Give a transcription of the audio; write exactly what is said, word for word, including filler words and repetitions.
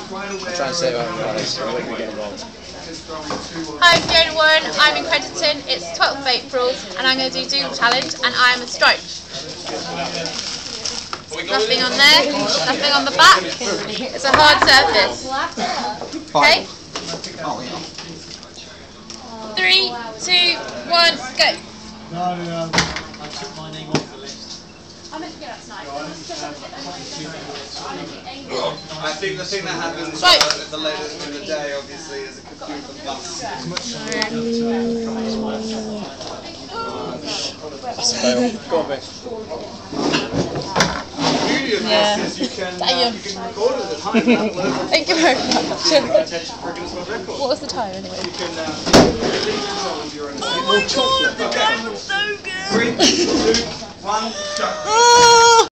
try and say it right, guys, so we're going to get involved. Hi, I'm Fiona Warren, I'm in Crediton, it's twelfth of April and I'm going to do Doodle Challenge and I am a stripe. Nothing on there, nothing on the back, it's a hard surface. Okay? Three, two, one, go! No, no, I took my name off the list. I meant to get that tonight. I think the thing that happens right. uh, at the later in the day, obviously, is a computer bus. That's a fail. Go on, Vic. The beauty of Yeah. this is you can, uh, Damn. you can record it at home. Thank you very much. Attention for a Guinness World Record. What was the time anyway? You can uh, leave control of your own. Oh my god, the game was so good! Three, two, one, go. Oh!